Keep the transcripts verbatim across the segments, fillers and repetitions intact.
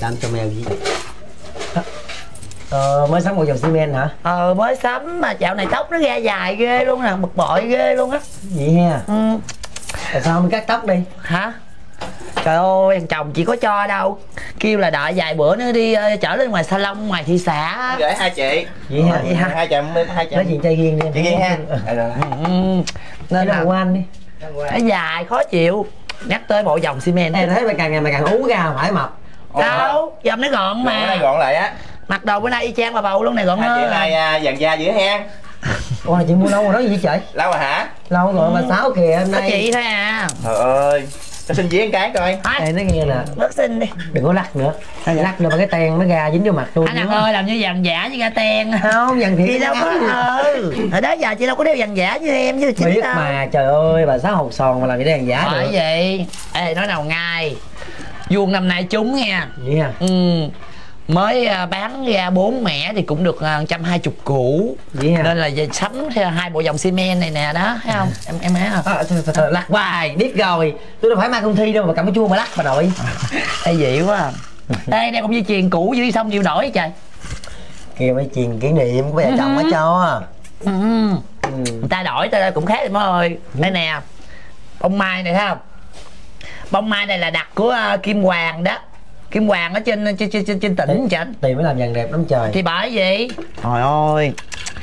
Làm cho mèo gì? Ờ, mới sắm một dòng xi men hả? Ờ, mới sắm mà dạo này tóc nó ra dài ghê luôn nè, bực bội ghê luôn á. Vậy ha? Ừ. Tại sao không cắt tóc đi? Hả? Trời ơi, thằng chồng chị có cho đâu. Kêu là đợi vài bữa nữa đi uh, trở lên ngoài salon, ngoài thị xã. Gửi hai chị. Vậy hả? Vậy hả? Hai chị, hai chị. Nói chuyện trai riêng đi em. Chị riêng ha. Ừ. Nên là qua anh đi. nó dài, khó chịu. Nhắc tới bộ dòng xi men. Em thấy mày càng ngày mày càng ú ra, phải mập. Đâu, dòng nó gọn mà. Gọn lại, gọn lại á. Mặc đồ bữa nay y chang bà bầu luôn này, gọn hai hơn. chị nay uh, dàn da dữ hen. Ủa chị mua lâu rồi đó gì trời? Lâu rồi hả? Lâu rồi, bà Sáu kìa hôm Có nay. chị thôi à. Trời ơi, cho xin giấy cái coi. Ê, nói nghe nè, bớt xin đi. đừng có lắc nữa. Lắc nữa mà cái ten nó ra dính vô mặt tôi. Anh Hằng ơi, làm như vàng giả với ga ten. Không, vàng thiệt. Chị đâu có. Ừ. Hồi đó giờ chị đâu có đeo vàng giả như em chứ chị biết đâu. mà, trời ơi, bà Sáu hột sòn mà làm gì đeo vàng giả Bởi được. vậy. Ê, nói nào ngay. Vuông năm nay trúng nha. Vậy hả? Ừ. Mới bán ra bốn mẻ thì cũng được một trăm hai mươi củ. Vậy hả? Nên là về sắm hai bộ dòng xi men này nè đó, thấy không? Em em thấy không? À, th th th lắc hoài, biết rồi. Tôi đâu phải mang công thi đâu mà cầm cái chuông mà lắc bà nội. Ê vậy quá à. Ê, đây cũng dây chuyền cũ chứ đi xong chịu nổi trời. Kìa mấy chuyền kỷ niệm của vợ chồng mới cho. Ừ. Ừ. Người ta đổi ta cũng khác em ơi. Đây nè, bông mai này thấy không? Bông mai này là đặt của uh, Kim Hoàng đó. Kim Hoàng ở trên trên trên, trên tỉnh chứ. Tiền mới làm vàng đẹp lắm trời. Thì bởi gì? Trời ơi.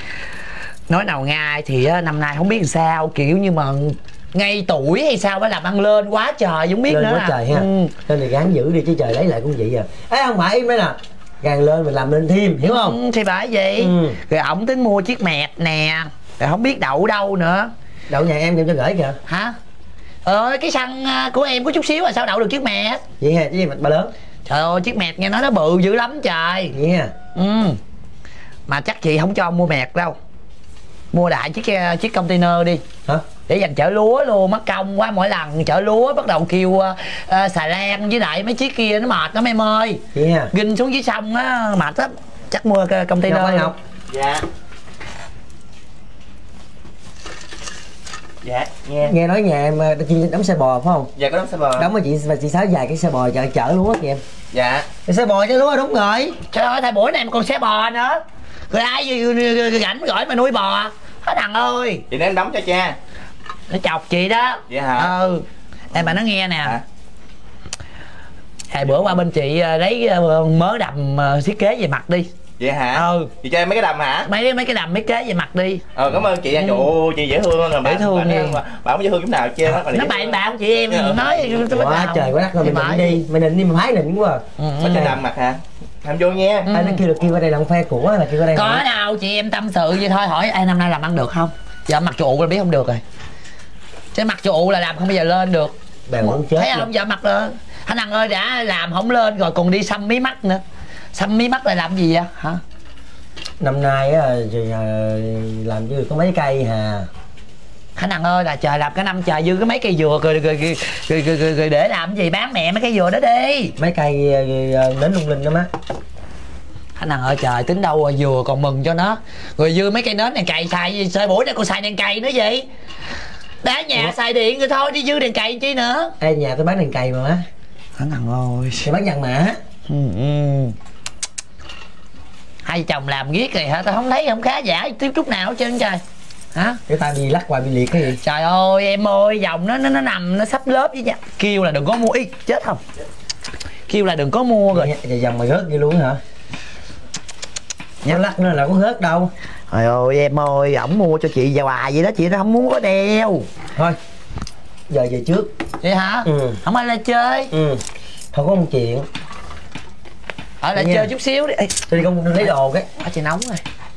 Nói nào ngay thì uh, năm nay không biết làm sao, kiểu như mà ngay tuổi hay sao phải làm ăn lên quá trời, không biết lên nữa quá à. trời ha. Ừ. Nên là gán giữ đi chứ trời lấy lại cũng vậy à. Ê không phải im đấy nè. Càng lên mình làm lên thêm, hiểu không? Ừ, thì bởi vậy. Ừ. Rồi ổng tính mua chiếc mẹt nè. Rồi không biết đậu đâu nữa. Đậu nhà em đem cho gửi kìa. Hả? Ờ cái xăng của em có chút xíu là sao đậu được chiếc mẹt. Vậy ha, chứ bà lớn. Trời ơi chiếc mẹt nghe nói nó bự dữ lắm trời. Vậy ha. Ừ. Mà chắc chị không cho mua mẹt đâu. Mua đại chiếc chiếc container đi. Hả? Để dành chở lúa luôn, mất công quá, mỗi lần chở lúa bắt đầu kêu uh, xà lan với lại mấy chiếc kia nó mệt lắm em ơi. Vậy ha. Ginh xuống dưới sông á mệt lắm. Chắc mua container. Ngọc ơi Ngọc. Dạ. Dạ, nghe. Nghe nói nhà em chị đóng xe bò phải không? Dạ có đóng xe bò. Đóng với chị và chị Sáu dài cái xe bò chở chở lúa kìa em. Dạ. Cái xe bò chứ lúa đúng rồi. Trời ơi thời buổi này mà còn xe bò nữa. Rồi ai rảnh gọi mà nuôi bò. Hết thằng ơi. Chị đem đóng cho cha. Nó chọc chị đó. Vậy hả? Ừ. Em mà nó nghe nè. Hả? Hai bữa qua bên chị lấy mớ đầm thiết kế về mặt đi. Vậy hả? Ừ. Chị cho em mấy cái đầm hả? Mấy mấy cái đầm thiết kế về mặt đi. Ờ cảm ơn chị nha. Ừ. Trời chị dễ thương rồi. Dễ thương bà, bà, bà không dễ thương chút nào chứ. À, nó bạn bạn chị em ừ. Nói quá trời quá đất rồi mình định đi. Mình định đi mà phái định quá. Ừ. Có cho đầm mặt hả? Làm vô nha. Ừ. Ai nó kêu là kêu qua đây làm phe của là kêu qua đây. Có hả? Đâu chị em tâm sự vậy thôi, hỏi ai năm nay làm ăn được không? Giờ mặc trụ là biết không được rồi. Chứ mặc trụ là làm không bao giờ lên được. Bạn muốn chết. Thấy không? Giờ mặc lên. Anh Hằng ơi đã làm không lên rồi còn đi xăm mí mắt nữa. Xăm mí mắt là làm gì vậy hả? Năm nay á làm chứ có mấy cây hà. Anh Hằng ơi là trời làm cả năm trời dư cái mấy cây dừa rồi, rồi, rồi, rồi, rồi, rồi, rồi để làm gì, bán mẹ mấy cây dừa đó đi. Mấy cây đến lung linh lắm á. Anh Hằng ơi trời tính đâu rồi dừa còn mừng cho nó. Rồi dư mấy cây nến đèn cày xài xài buổi đây còn xài đèn cày nữa gì. Đá nhà ủa? Xài điện rồi thôi đi dư đèn cày chi nữa. Ê nhà tôi bán đèn cày mà má. Anh Hằng ơi thì bán vàng mã. Ừ, ừ. Hai chồng làm ghét rồi hả? Tao không thấy không khá giả tiếp chút nào hết trơn trời. Hả? Cái tay bị lắc hoài bị liệt cái gì? Trời ơi em ơi dòng nó nó, nó nằm nó sắp lớp với nha. Kêu là đừng có mua. Ý chết không? Kêu là đừng có mua rồi. Vậy dòng mà rớt vậy luôn hả? Nó lắc nữa là có rớt đâu. Trời ơi em ơi ổng mua cho chị già hoài vậy đó, chị nó không muốn có đeo. Thôi giờ về trước. Vậy hả? Ừ. Không ai lên chơi. Ừ. Thôi có một chuyện. Ở lại chơi chút xíu đi. Ê, tôi đi công lấy đồ cái. Ở chị nóng rồi.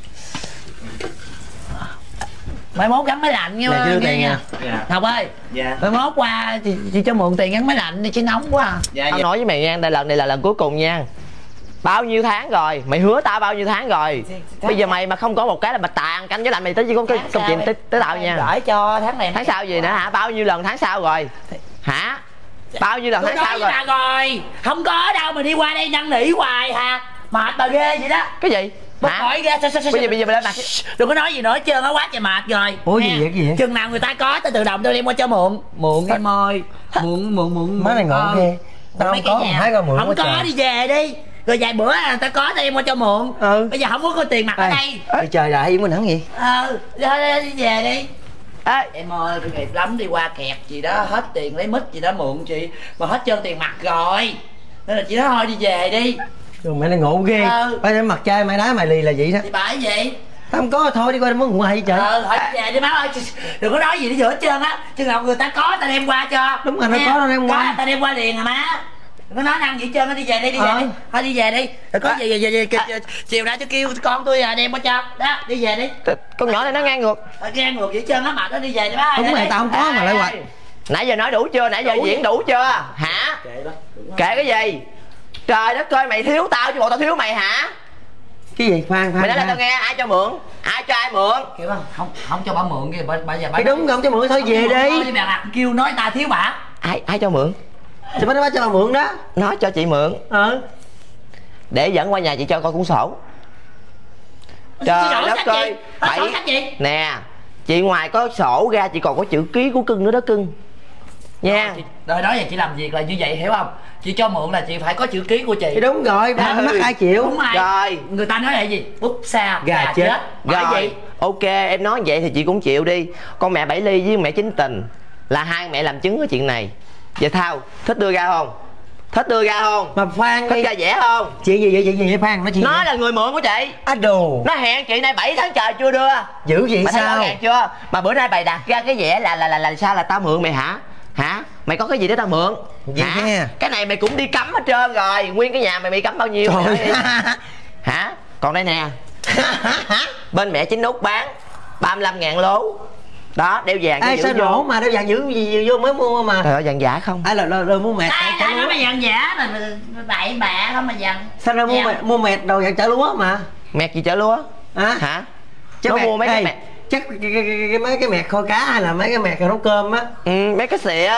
Mai mốt gắn máy lạnh nha. Nè, chưa tiền nha. Dạ. Ngọc ơi. Dạ. Mai mốt qua chị, chị cho mượn tiền gắn máy lạnh đi chứ nóng quá à. Dạ. Tao nói với mày nha, đây lần này là lần cuối cùng nha. Bao nhiêu tháng rồi, mày hứa tao bao nhiêu tháng rồi. Bây giờ mày mà không có một cái là bạch tàn canh với lại mày tới chỉ có cái công chuyện tới, tới tao nha. Gửi cho tháng này. Tháng sau gì nữa hả? Bao nhiêu lần tháng sau rồi? Hả? Bao nhiêu lần tôi tháng sau rồi? Bà rồi. Không có đâu mà đi qua đây năn nỉ hoài hà. Mệt bà ghê vậy đó. Cái gì? Hả? Hỏi ghê. Sao, sao, sao, bây giờ bây giờ mày lên mặt. Đừng có nói gì nữa hết trơn á, quá trời mệt rồi. Ủa gì vậy, cái gì? Chừng nào người ta có tao tự động tao đem qua cho mượn. Mượn em ơi. Mượn mượn mượn. Má này ngộ ghê. Tao không có, hái coi mượn không có trời. Đi về đi. Rồi vài bữa à, tao có tao em qua cho mượn. Ừ. Bây giờ không có, có tiền mặt ở đây. Ê, trời đại với mình hẳn gì? Ờ, đi về đi. Ê, em ơi, tôi nghiệp lắm, đi qua kẹt gì đó, hết tiền lấy mít gì đó mượn chị. Mà hết trơn tiền mặt rồi. Nên là chị nói thôi đi về đi. Rồi mày này ngộ ghê. Ừ. Phải để mặt trai mày đá mày lì là vậy đó. Thì bởi vậy. Tao không có thôi đi qua muốn ngủ hay trời. Ờ, thôi đi về đi má ơi. Đừng có nói gì đi giữa hết trơn á. Chứ nào người ta có tao đem qua cho. Đúng rồi, nó có tao đem qua. Tao đem qua liền à má. Đừng có nói năng gì hết trơn á, đi về đi, đi về Ờ. đi. Thôi đi về đi. Rồi có gì gì gì chiều ra cho kêu con tôi à đem qua cho. Đó, đi về đi. Con nhỏ này nó ngang ngược. Ngang ngược vậy trơn á mà nó đi về đi má ơi. Đúng rồi, tao không có mà lại hoài. Nãy giờ nói đủ chưa? Nãy giờ Đủ. diễn đủ chưa? Hả? Kệ cái gì? Trời đất ơi, mày thiếu tao chứ bộ tao thiếu mày hả? Cái gì? Khoan khoan. Mày nói là khoan. tao nghe ai cho mượn? Ai cho ai mượn? Kiểu không không không cho bà mượn kìa, bà, bà giờ bà Cái đúng không cho mượn thôi về đi. Thôi bà kêu nói ta thiếu bà. Ai ai cho mượn? Thì mới nói cho bà mượn đó. Nói cho chị mượn Ờ. để dẫn qua nhà chị cho coi cuốn sổ. Trời đất ơi, bảy bảy nè, chị ngoài có sổ ra chị còn có chữ ký của cưng nữa đó cưng nha. Rồi đó giờ chị làm việc là như vậy hiểu không? Chị cho mượn là chị phải có chữ ký của chị. Thì đúng rồi, bà Ừ. mắc ai chịu. Đúng rồi. Rồi. Người ta nói là gì? Búp xa Gà chết. Bởi Rồi, gì? ok em nói vậy thì chị cũng chịu đi. Con mẹ Bảy Ly với mẹ Chính Tình là hai mẹ làm chứng ở chuyện này. Vậy Thao, thích đưa ra không? Thích đưa ra không? Mà Phan Thích đi. ra vẻ không? Chuyện gì vậy? Chuyện gì vậy Phan? Nói chuyện Nó gì? là người mượn của chị. Á đồ. Nó hẹn chị này bảy tháng trời chưa đưa. Dữ vậy Mày thấy rõ sao? ràng chưa? Mà bữa nay bày đặt ra cái vẻ là là là là sao là tao mượn mày hả? Hả? Mày có cái gì để tao mượn? Vậy hả? ha. Cái này mày cũng đi cắm hết trơn rồi. Nguyên cái nhà mày bị cắm bao nhiêu? Trời Mày nói đi. ơi. Hả? Còn đây nè. Bên mẹ Chính Út bán ba mươi lăm ngàn lố. Đó, đeo vàng Ê cho sao giữ vô. nổ mà đeo vàng giữ gì, gì vô mới mua mà. Trời ơi, vàng giả không? Ai là là, là mua mệt. Ai ai nói mày dằn giả mà bậy bạ không mà dằn. Sao ra mua Dạ. mệt, mua mệt đồ vàng chợ lúa mà. Mẹt gì chợ lúa? Hả? Hả? Chắc Nó mẹt, mua mấy cái ê, mẹt. chắc cái, cái, cái, cái, mấy cái mẹt kho cá hay là mấy cái mẹt nấu cơm á. Ừ, mấy cái xịa.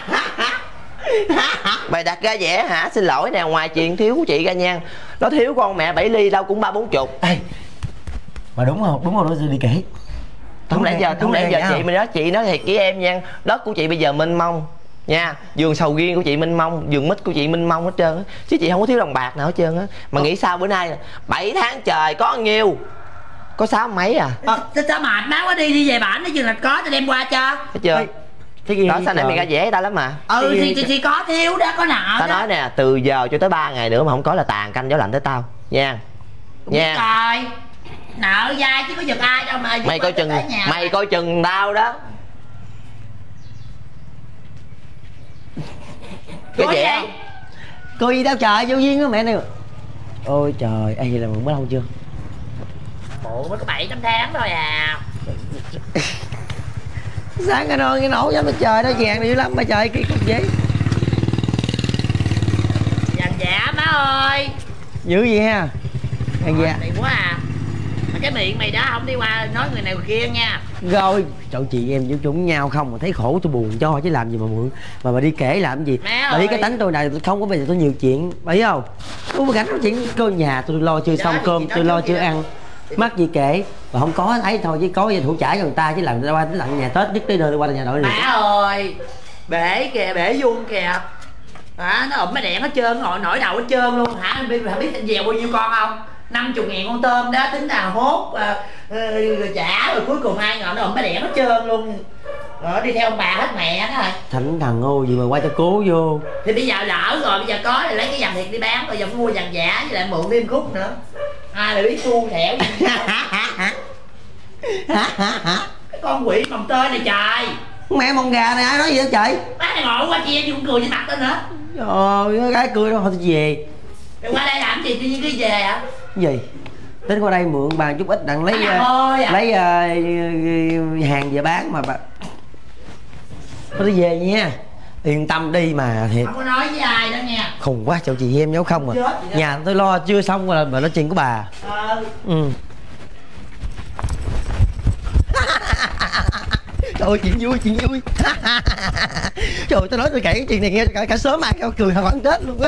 Mày đặt ra vẻ hả? Xin lỗi nè, ngoài chuyện thiếu của chị ra nha, nó thiếu con mẹ Bảy Ly đâu cũng ba bốn chục. Ê, mà đúng không? Đúng rồi, nó đi kể. Không lẽ giờ, không lẽ giờ chị mình mình nói chị nói thiệt với em nha, đất của chị bây giờ mênh mông nha, vườn sầu riêng của chị mênh mông, vườn mít của chị mênh mông hết trơn á, chứ chị không có thiếu đồng bạc nào hết trơn á. Mà nghĩ sao bữa nay bảy tháng trời có nhiêu, có sáu mấy à? Ờ, sao mệt má quá, đi đi về bản nói chừng là có tao đem qua cho. Thấy chưa? Cái gì Đó, sao nãy mày ra dễ ta lắm mà. Ừ thì, thì thì có thiếu đó, có nợ Tao đó. nói nè, từ giờ cho tới ba ngày nữa mà không có là tàn canh gió lạnh tới tao nha. Nha. Rồi nợ dai chứ có giật ai đâu mà. Mày coi chừng, mày coi chừng tao đó. Cái Coi gì gì? không? Coi gì đâu trời, vô duyên đó mẹ này. Ôi trời, ê vậy là mượn mới lâu chưa? Bộ mới có bảy tám tháng thôi à. Sáng cái nôi cái nổ dám trời đó, vàng này dữ lắm mà trời, cái cục giấy. Dằn giả má ơi. Dữ gì ha? Hàng Thôi, già. mày quá à. Mà cái miệng mày đó không đi qua nói người này người kia nha. Rồi, trời chị em với chúng nhau không mà thấy khổ tôi buồn cho chứ làm gì mà mượn. Mà bà đi kể làm gì? Má Bà biết ơi. cái tánh tôi này không có bây giờ tôi nhiều chuyện, bà biết không? Tôi mà gánh nói chuyện cơ nhà tôi lo chưa xong Đó, cơm, thì nói tôi lo chút chưa gì ăn. Mắc gì kể, mà không có thấy thôi chứ có gì thủ trả cho người ta chứ làm người ta qua tới tận nhà Tết nhất tới nơi qua nhà nội này. Má ơi, bể kìa, bể vuông kìa. Hả, nó ụm mấy đèn hết trơn, ngồi nổi đầu hết trơn luôn. Hả, biết biết dèo bao nhiêu con không? năm mươi ngàn con tôm đó, tính là hốt à, rồi trả, rồi cuối cùng ai ngồi nó ụm mấy đèn hết trơn luôn. Rồi đi theo ông bà hết mẹ đó rồi. Thánh thần ô gì mà qua cho cố vô. Thì bây giờ lỡ rồi, bây giờ có thì lấy cái vàng thiệt đi bán, rồi giờ mua vàng giả với lại mượn thêm khúc nữa. Ai lại biết xu thẻo gì. Cái con quỷ mồng tơi này trời. Mẹ mông gà này ai nói gì đó trời. Má này ngồi qua chia cũng cười trên mặt tên nữa. Trời ơi, gái cười đâu thôi tôi về. Rồi qua đây làm gì, tự nhiên đi về hả? Cái gì? Tính qua đây mượn bàn chút ít đặng lấy Má uh, ơi à. lấy uh, hàng về bán mà bà. Tôi đi về nha. Yên tâm đi mà thiệt. Không có nói với ai đó nha. Khùng quá chậu chị em nhấu không à. Chết vậy đó. Nhà tôi lo chưa xong rồi mà nó chuyện của bà. Ờ. Ừ. Trời ơi, chuyện vui, chuyện vui. Trời ơi, tôi nói tôi kể cái chuyện này nghe cả, cả sớm ai cao cười khoảng Tết luôn á.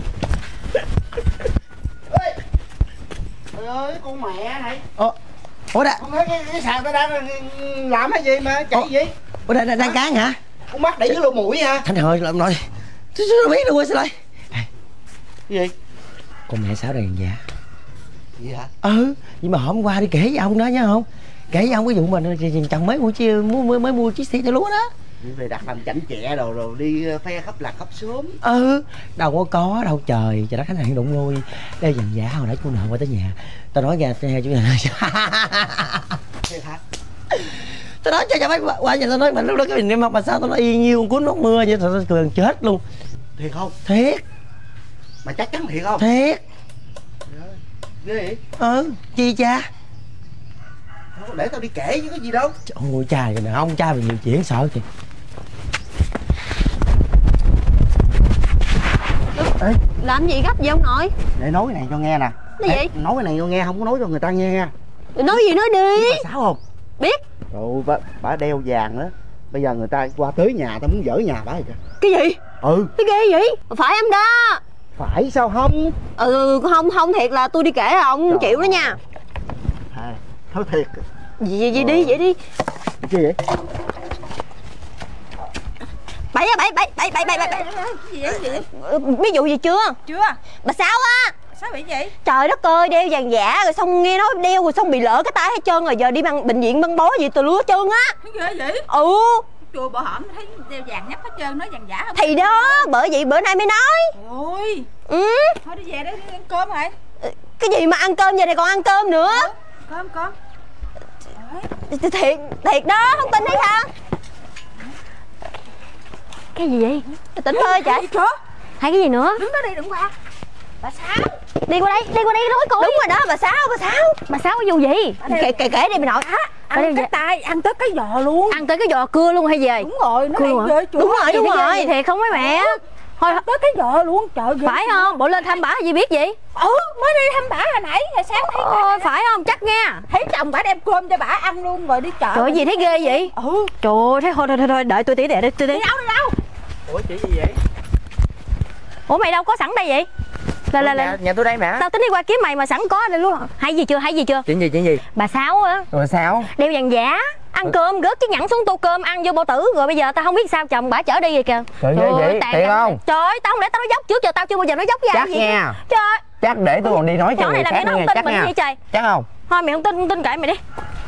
Trời ơi con mẹ này. Ủa, ủa đã, Con thấy cái, cái sàn ta đang làm cái gì mà chạy Ủa? gì? ủa đang, đang, đang cán hả? Con mắt để dưới lỗ mũi hả? Thanh Hồi làm nói Tôi đâu biết đâu, sao lại Cái gì? con mẹ Sáu đàn giả. Gì hả? Ừ, nhưng mà hôm qua đi kể với ông đó nhá không? Kể với ông cái vụ mình chồng mới mua chia mới, mới mua chiếc xe cho lúa đó. Về đặt làm chảnh chẹ rồi rồi đi phe khắp lạc khắp sớm. Ừ, đâu có có đâu trời, trời đất khánh hạn đụng nuôi. Đeo dàn giả hồi nãy cô nợ qua tới nhà. Tao nói ra theo chú này. Thiệt hả? Tao nói cho cho mấy qua nhà tao nói mà lúc đó cái mình em học mà sao tao nói y như con cuốn nước mưa vậy, tao cười chết luôn. Thiệt không? Thiệt. Mà chắc chắn thiệt không? Thiệt. Ghê vậy? Ừ, chi cha? Không có để tao đi kể chứ có gì đâu. Ôi cha rồi nè, ông cha vì nhiều chuyện sợ kìa. Ê, Làm gì gấp vậy ông nội? để nói cái này cho nghe nè. Cái gì? Nói cái này cho nghe, không có nói cho người ta nghe nha. Nói gì nói đi. Biết bà Sáu không? Biết. Rồi bà, bà đeo vàng đó. Bây giờ người ta qua tới nhà, tao muốn dỡ nhà bà rồi kìa. Cái gì? Ừ. Cái ghê vậy? Phải em đó. Phải sao không? Ừ, không không thiệt là tôi đi kể ông Trời chịu đó nha. À, thôi thiệt. Gì gì, gì đi vậy đi. Cái gì vậy? Bảy á, bảy bảy bảy bảy bảy bảy. Gì vậy? Gì vậy? Biết vụ gì chưa? Chưa. Bà Sáu á. Sao bị vậy? Trời đất ơi, đeo vàng giả rồi xong nghe nói đeo rồi xong bị lỡ cái tay hết trơn rồi giờ đi băng bệnh viện băng bó gì từ lúa trơn á. Cái ghê vậy? Ừ. Chùa Bò Hổm thấy đeo vàng nhấp hết trơn, nói vàng giả không? Thì đó, bởi vậy bữa nay mới nói. Ôi. Ừ. Thôi đi về đó đi ăn cơm rồi. Cái gì mà ăn cơm giờ này còn ăn cơm nữa. Ừ, cơm cơm. Thiệt thiệt đó, không tin hay sao? Cái gì vậy? Tỉnh thôi trời. Hay cái gì nữa? Đứng đó đi, đừng qua. Bà Sáu. Đi qua đây, đi qua đây nói coi. Đúng rồi đó, bà Sáu, bà Sáu. Bà Sáu có vụ gì? Kể kể kể đi mày nội. Ăn cái tay, ăn tới cái giò luôn. Ăn tới cái giò cưa luôn hay gì? Đúng rồi, nó Cưa hay hả? ghê chùa. Đúng rồi, đúng Gì rồi, vậy? thiệt không mấy mẹ. Thôi tới cái giò luôn, trời ghê. Phải không? Bộ lên thăm bả gì biết vậy? Ừ, mới đi thăm bả hồi nãy, hồi sáng thấy bả. Ôi, phải không? Chắc nha. Thấy chồng bả đem cơm cho bả ăn luôn rồi đi chợ. Trời ơi, gì thấy ghê vậy? Ừ. Trời ơi, thấy thôi thôi thôi, thôi đợi tôi tí để tôi tí. Đi đâu đi đâu? Ủa chị gì vậy? Ủa mày đâu có sẵn đây vậy? Là là là nhà, nhà tôi đây mà. tao tính đi qua kiếm mày mà sẵn có đây luôn. Hay gì chưa? Hay gì chưa? Chuyện gì chuyện gì? Bà Sáu á, Rồi sao? đeo vàng giả, ăn cơm rớt chiếc nhẫn xuống tô cơm ăn vô bao tử rồi bây giờ tao không biết sao chồng bả chở đi vậy kìa. Trời ơi, vậy tàn thiệt cảnh- không? Trời ơi, tao không lẽ tao nói dốc trước giờ tao chưa bao giờ nói dốc với ai Chắc gì. nha. Trời. Chắc để tôi còn đi nói cho Chỗ người này là khác mày nó nữa không nha, tin chắc mình nha. vậy trời. Chắc không? Thôi mày không tin không tin kệ mày đi.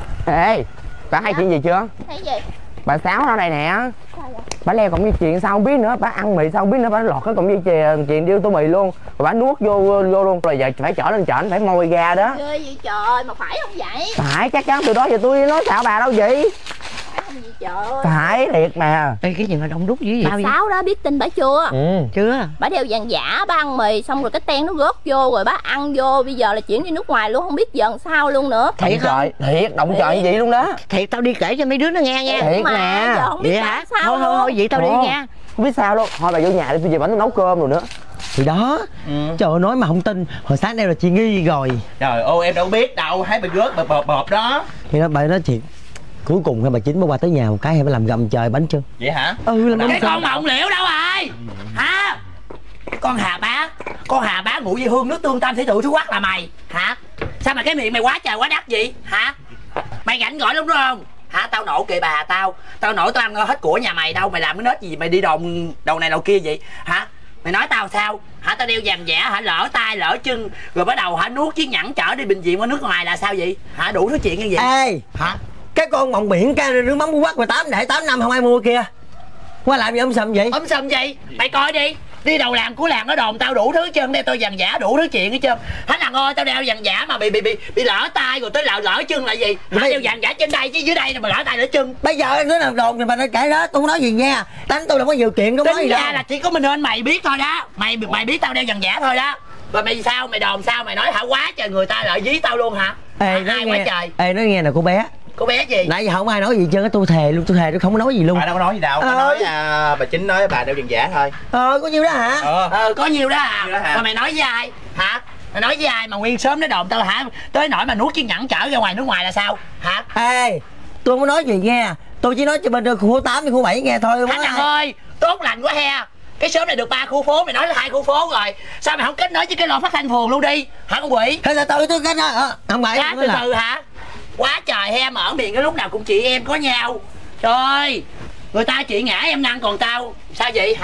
Ê, bà hay chuyện gì chưa? Thấy gì? Bà Sáu ở đây nè. Bà leo cọng dây chuyền sao không biết nữa, bà ăn mì sao không biết nữa, bà lọt cái cọng dây chuyền chuyền điêu tô mì luôn, rồi bà nuốt vô vô luôn, rồi giờ phải chở lên trển phải moi ra đó. Ghê vậy trời, mà phải không vậy? Phải, chắc chắn từ đó giờ tôi nói xạo bà đâu gì. Phải không vậy trời? Phải thiệt mà. Ê, cái gì mà đông đúc dữ vậy? Bà Sáu đó biết tin bả chưa? Ừ. Chưa. Bả đeo vàng giả, bả ăn mì xong rồi cái ten nó rớt vô rồi bả ăn vô, bây giờ là chuyển đi nước ngoài luôn, không biết dần sao luôn nữa. Thiệt Thiệt không? trời, thiệt động trời như vậy luôn đó. Thiệt tao đi kể cho mấy đứa nó nghe nha. Thiệt Mà nè. giờ không biết Vậy làm hả? sao Thôi thôi luôn. thôi vậy tao đi Ồ, nha. không biết sao luôn. Thôi bà vô nhà đi, tôi về bánh nấu cơm rồi nữa. Thì đó. Ừ. Trời ơi, nói mà không tin. Hồi sáng đây là chị nghi rồi. Trời ơi em đâu biết đâu, thấy bà rớt bợp bợp bợp đó. Thì nó bà nói thiệt. Cuối cùng hai bà Chín mới qua tới nhà một cái hay phải làm gầm trời bánh trưng. Vậy hả? Ừ, làm Cái bánh con mà ông liễu đâu rồi? Hả? Con Hà Bá, con Hà Bá ngủ với hương nước tương tam thể tự thứ quắc là mày hả? Sao mà cái miệng mày quá trời quá đất vậy hả? Mày rảnh gọi đúng không? Hả? Tao nổ kệ bà tao, tao nổi tao ăn hết của nhà mày đâu, mày làm cái nết gì mày đi đồn đầu này đầu kia vậy hả? Mày nói tao sao hả? Tao đeo vàng giả hả? Lỡ tay lỡ chân rồi bắt đầu hả nuốt chiếc nhẫn chở đi bệnh viện qua nước ngoài là sao vậy hả? Đủ thứ chuyện như vậy. Ê Hả? cái con mọng biển cái nước mắm của quắc mà tám để tám năm không ai mua kia. Qua làm gì ông sầm vậy? Ấm sầm gì? Mày coi đi. Đi đầu làng của làng nó đồn tao đủ thứ hết trơn, đeo tôi vàng giả đủ thứ chuyện hết trơn. Hết thằng ơi, tao đeo vàng giả mà bị bị bị bị lỡ tay rồi tới lỡ lỡ chân là gì? Hả? Mày- Đeo vàng giả trên đây chứ dưới đây mà lỡ tay lỡ chân. Bây giờ đứa nào đồn thì bà nói kể đó, tôi không nói gì nha. Đánh tôi đâu có nhiều chuyện, không nói Tính gì ra đâu. là chỉ có mình nên mày biết thôi đó. Mày mày biết tao đeo vàng giả thôi đó. Rồi mày sao? Mày đồn sao? Mày nói hả quá trời người ta lại dí tao luôn hả? Ê, Hả? nói Ai nghe, quá trời? ê, nói nghe nè cô bé. Cô bé gì? Nãy giờ không ai nói gì trơn, tôi thề luôn, tôi thề tôi không có nói gì luôn. Bà đâu có nói gì đâu, bà Ờ. nói à, bà Chính nói bà đeo vàng giả thôi. Ờ, có nhiêu đó hả? Ờ. Ờ, có nhiều đó à. Nhiều đó hả? Mà mày nói với ai? Hả? Mày nói với ai mà nguyên sớm nó đồn tao hả? Tới nỗi mà nuốt chiếc nhẫn chở ra ngoài nước ngoài là sao? Hả? Ê, tôi không có nói gì nghe. Tôi chỉ nói cho bên khu tám với khu bảy nghe thôi. Không Anh có thằng ai. ơi, tốt lành quá he. Cái sớm này được ba khu phố, mày nói là hai khu phố rồi. Sao mày không kết nối với cái loa phát thanh phường luôn đi? Hả con quỷ? Thôi từ từ tôi cái đó. Ờ, không phải. Cá không từ là- từ hả? Quá trời he, mở miệng cái lúc nào cũng chị em có nhau. Trời ơi, người ta chị ngã em năn còn tao sao vậy hả?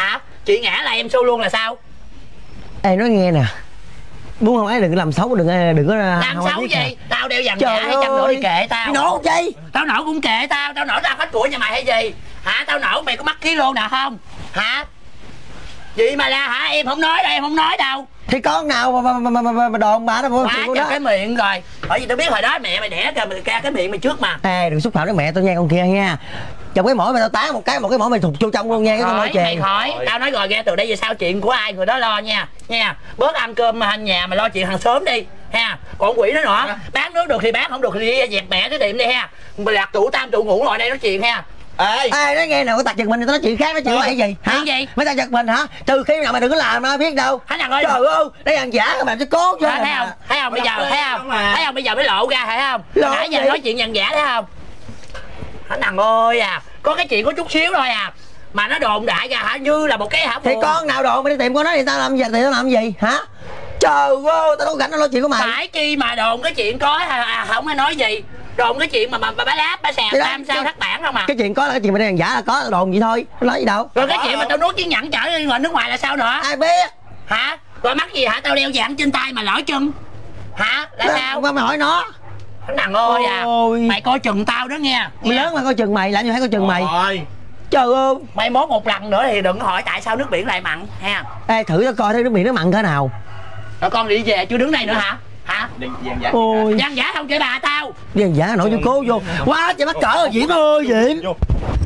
chị ngã là em xu luôn là sao? Ê nói nghe nè, muốn không ấy đừng có làm xấu, đừng đừng có Làm không xấu biết gì nè. tao đeo vàng Trời giả hay chăng nữa ơi. đi kệ tao. Mày nổ chi? Tao nổ cũng kệ tao, tao nổ tao hết của nhà mày hay gì hả? Tao nổ mày có mắc ký luôn nào không hả? Gì mà la hả? Em không nói đâu, em không nói đâu. Thì con nào mà mà mà mà, mà, mà đòn bà đó vô Quá đó. chặt cái miệng rồi. Bởi vì tao biết hồi đó mẹ mày đẻ ra mày ca cái miệng mày trước mà. Ê đừng xúc phạm đến mẹ tao nha con kia nha. Chồng cái mỏi mày tao tán một cái, một cái mỏi mày thụt vô trong luôn nha, cái con nói Khỏi mày chèn. khỏi, tao nói rồi nghe từ đây về sau chuyện của ai người đó lo nha. Nha, bớt ăn cơm mà hành nhà mà lo chuyện hàng xóm đi ha. Còn quỷ nó nữa, bán nước được thì bán, không được thì đi dẹp mẹ cái tiệm đi ha. Mày lạc tụ tam tụ ngủ ngồi đây nói chuyện ha. Ê Ê nói nghe nào cái tật giật mình thì tao nói chuyện khác, nói chuyện phải gì hả? Chuyện gì? Mấy tao giật mình hả? Từ khi nào mày đừng có làm mà biết đâu. Thằng ơi. Trời ơi, đây hàng giả các bạn chứ cố chứ. Thấy không? Thấy không? Bây giờ thấy không? Thấy không? Bây giờ mới lộ ra thấy không? Lộ Nãy giờ gì? nói chuyện vàng giả thấy không? Thằng thằng ơi à, có cái chuyện có chút xíu thôi à. Mà nó đồn đại ra hả như là một cái hả? Thì con nào đồ mày đi tìm con nó thì tao làm gì thì tao làm gì hả? Trời ơi, tao đâu rảnh nó nói chuyện của mày. Phải chi mà đồn cái chuyện có à, à, không ai nói gì. Đồn cái chuyện mà mà bà láp bà xẹp Thì đó, tam sao cái- thắt bản không à. Cái chuyện có là cái chuyện mày đi hàng giả là có đồn vậy thôi, nó nói gì đâu. Rồi cái chuyện mà tao nuốt chiếc nhẫn chở đi ngoài nước ngoài là sao nữa? Ai biết? Hả? Rồi mắc gì hả? Tao đeo vàng trên tay mà lỡ chân. Hả? Là sao? Mày hỏi nó. Thằng thằng ơi à, Ôi. mày coi chừng tao đó nghe. Mày lớn mà coi chừng mày, làm gì phải coi chừng mày. Rồi. Trời ơi. Mày mốt một lần nữa thì đừng có hỏi tại sao nước biển lại mặn ha. Ê thử tao coi thấy nước biển nó mặn thế nào. Rồi con đi về chưa đứng đây nữa hả? Hả? Đi vàng giả. Ôi. Giang giả không chơi bà tao. Đi hàng giả nổi cho cố vô. Quá trời mắc cỡ rồi Diễm ơi Diễm. Vô.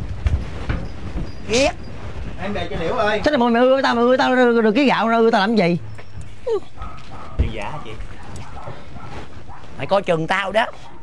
Ghét. Em về cho Liễu ơi. Thế là mày ưa tao, mày ưa tao được, được cái gạo ưa tao làm gì? Vàng giả hả chị? Mày coi chừng tao đó.